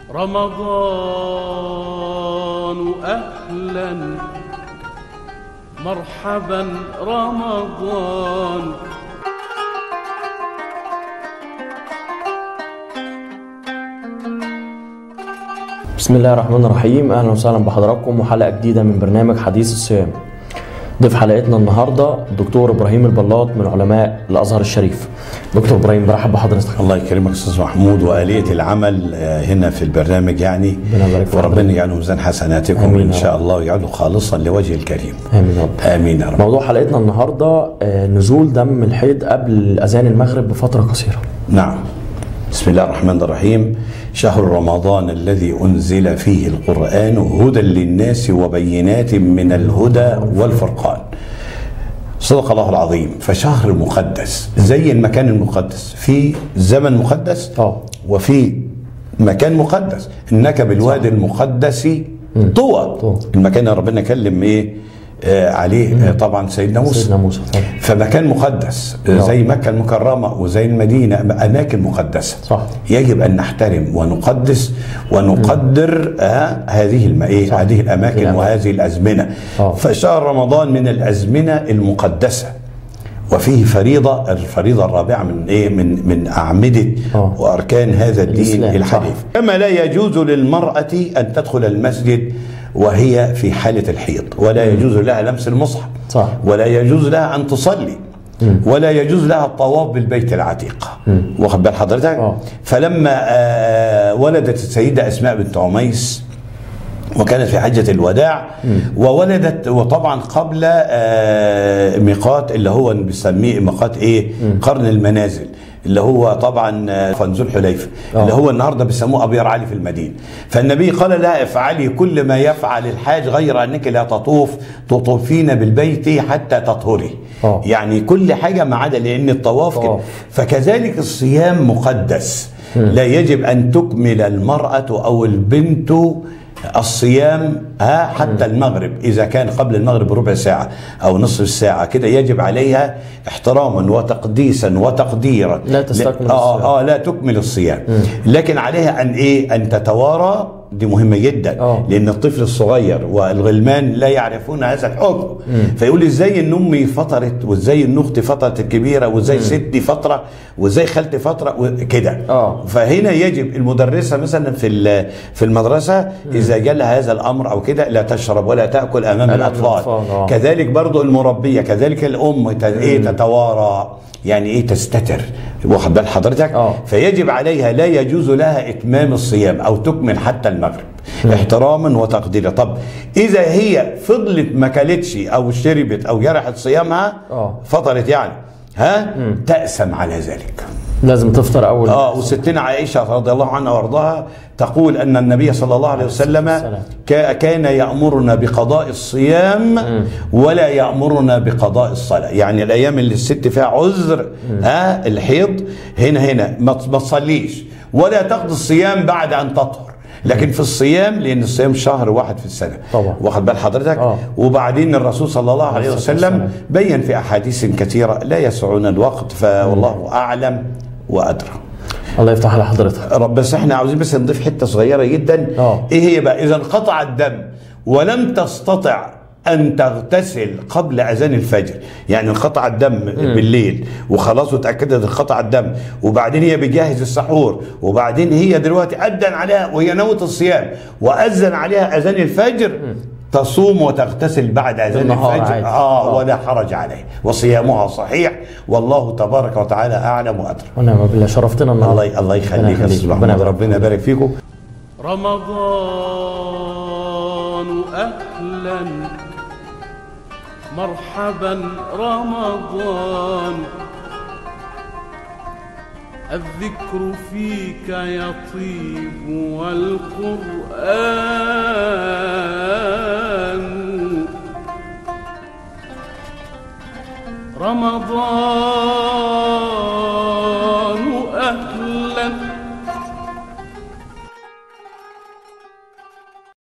رمضان أهلا مرحبا رمضان. بسم الله الرحمن الرحيم. اهلا وسهلا بحضراتكم وحلقه جديده من برنامج حديث الصيام. ضيف حلقتنا النهارده الدكتور ابراهيم البلاط من علماء الازهر الشريف. دكتور ابراهيم برحب بحضرتك. الله يكرمك استاذ محمود، واليه العمل هنا في البرنامج يعني وربنا يجعله ميزان حسناتكم ان شاء الله ويجعله خالصا لوجه الكريم. امين يا رب. امين يا رب. موضوع حلقتنا النهارده نزول دم الحيض قبل اذان المغرب بفتره قصيره. نعم. بسم الله الرحمن الرحيم. شهر رمضان الذي أنزل فيه القرآن هدى للناس وبينات من الهدى والفرقان. صدق الله العظيم. فشهر مقدس زي المكان المقدس، في زمن مقدس وفي مكان مقدس. إنك بالوادي المقدس طوى. المكان اللي ربنا كلم ايه عليه طبعا سيدنا موسى. فمكان مقدس زي مكة المكرمة وزي المدينة، أماكن مقدسة صح. يجب أن نحترم ونقدس ونقدر هذه الأماكن وهذه الأزمنة. فشهر رمضان من الأزمنة المقدسة، وفيه الفريضة الرابعة من أعمدة وأركان هذا الدين الحديث. كما لا يجوز للمرأة أن تدخل المسجد وهي في حالة الحيض، ولا يجوز لها لمس المصحف صح. ولا يجوز لها أن تصلي ولا يجوز لها الطواف بالبيت العتيق. واخد بال حضرتك؟ فلما ولدت السيدة أسماء بنت عميس وكانت في حجة الوداع وولدت، وطبعا قبل ميقات اللي هو بنسميه ميقات قرن المنازل، اللي هو طبعا ذو الحليفة اللي هو النهارده بيسموه ابيار علي في المدينه. فالنبي قال لا افعلي كل ما يفعل الحاج غير انك لا تطوفين بالبيت حتى تطهري. يعني كل حاجه ما عدا، لان الطواف كده. فكذلك الصيام مقدس، لا يجب ان تكمل المراه او البنت الصيام حتى المغرب. إذا كان قبل المغرب بربع ساعة أو نصف ساعة كده يجب عليها احتراما وتقديسا وتقديرا لا تستكمل الصيام. لا تكمل الصيام. لكن عليها أن تتوارى. دي مهمة جدا لأن الطفل الصغير والغلمان لا يعرفون هذا الحكم. فيقول ازاي ان امي فطرت، وازاي ان اختي فطرت الكبيرة، وازاي ستي فترة، وازاي خالتي فترة كده. فهنا يجب المدرسة مثلا في المدرسة إذا جالها هذا الأمر أو كده لا تشرب ولا تأكل أمام الأطفال. كذلك برضو المربية، كذلك الأم تتوارى، يعني تستتر. واخد بال حضرتك؟ فيجب عليها، لا يجوز لها اتمام الصيام او تكمل حتى المغرب احتراما وتقديرا. طب اذا هي فضلت ما كلتش او شربت او جرحت صيامها فطرت يعني تأسم على ذلك. لازم تفطر اول. وستنا عائشه رضي الله عنها وارضاها تقول ان النبي صلى الله عليه وسلم كان يأمرنا بقضاء الصيام ولا يأمرنا بقضاء الصلاه. يعني الايام اللي الست فيها عذر الحيض هنا ما تصليش ولا تقضي الصيام بعد ان تطهر، لكن في الصيام، لان الصيام شهر واحد في السنه طبعا. واخد بال حضرتك؟ وبعدين الرسول صلى الله عليه وسلم بين في احاديث كثيره لا يسعنا الوقت، فوالله اعلم وادرى. الله يفتح على حضرتك. بس احنا عاوزين بس نضيف حته صغيره جدا. ايه هي بقى؟ اذا انقطع الدم ولم تستطع أن تغتسل قبل أذان الفجر، يعني انقطع الدم بالليل وخلاص وتأكدت انقطع الدم، وبعدين هي بتجهز السحور، وبعدين هي دلوقتي أذن عليها وهي نوت الصيام وأذن عليها أذان الفجر، تصوم وتغتسل بعد أذان الفجر ولا حرج عليه، وصيامها صحيح، والله تبارك وتعالى أعلم وأدرى. ونعم بالله. شرفتنا النهارده. الله يخليك يا أستاذ محمد، ربنا يبارك فيكم. رمضان أهلا مرحبا رمضان، الذكر فيك يطيب والقرآن رمضان